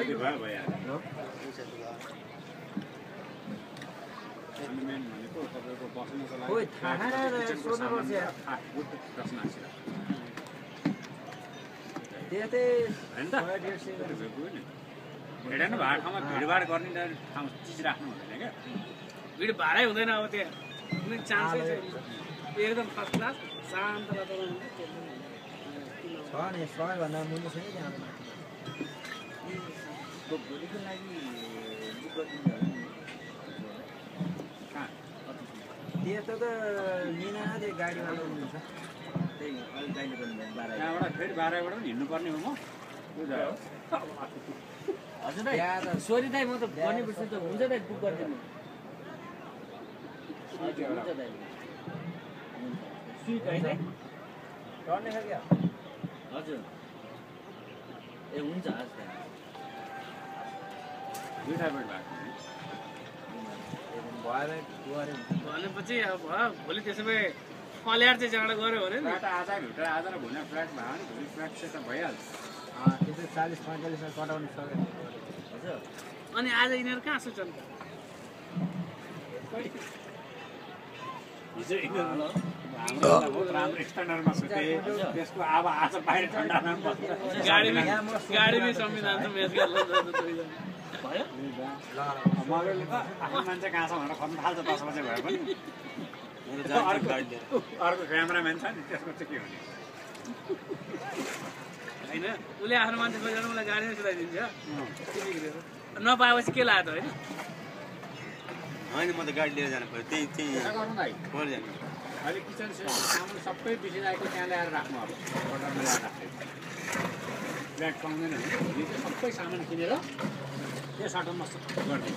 भयो भइहाल्यो मेन भनेको तपाईको बस्नुको लागि खोइ थाहा सोध्नुपर्छ यार प्रश्न आइसक्यो त्यतै हैन त भेडा न भाडा ठाउँमा भिडभाड गर्ने ठाउँ चिज राख्नु हुँदैन क्या भिड भाडै हुँदैन अब त्यहाँ कुनै चान्सै छैन एकदम फर्स्ट क्लास शान्त वातावरण छ नि सबैभन्दा मुनि छ नि त्यहाँ भोलिको लागि बुक गरिदिनु त्यस्तो त लिन त्यो गाडीवाला हुनुहुन्छ त्यही अहिले गाडीले गर्नु त्यहाँबाट फेरि 12 बाट पनि हिँड्नु पर्ने हो म हजुर दाइ सोरी दाइ म त गर्ने बिर्स त हुन्छ दाइ बुक गरिदिनु हुन्छ दाइ स्विट होइन टर्ने छ क्या हजुर ए हुन्छ आज दुईटा बेड भएको भनेपछि अब भोलि त्यसो भए कल्यार चाहिँ जग्गा गऱ्यो भने नि फ्ल्याट आज भित्र आज र भोलि फ्ल्याट भयो भने भोलि फ्ल्याट चाहिँ त भइहाल्छ त्यो चाहिँ 40-45 मा कटाउनु सक्यो हजुर अनि आज यिनीहरू कहाँ सुन्छन् हिजो हाम्रो बहुत राम्रो स्ट्यान्डर्डमा सुते त्यसको अब आज बाहिर ठन्डामा गाडीमै संविधान त म्याच गर्न जान्छ दुईजना भयो मगरले त आफ्नो मान्छे कहाँ छ भनेर खोज्नु थाल्छ 10 बजे भए पनि अर्को क्यामेराम्यान छ नि त्यसको चाहिँ के हुने होइन उसले आफ्नो मान्छे खोजेर मलाई गाडीमै सुताइदिन्छ नपाएपछि के लाग्यो होइन होइन म त गाडी लिएर जानु पर्यो त्यही गर्नु भाइ पऱ्यो जानु अहिले किचन सामान सबै बिसिरहेको त्यहाँ ल्याएर राख्नु अब बटरमा ल्याएर राख्नु फ्ल्याट पाउँदैन भने भोलि चाहिँ सबै सामान किनेर त्यो सटरमा गरिदिनु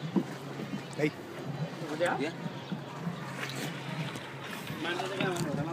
मान्छे चाहिँ कहाँ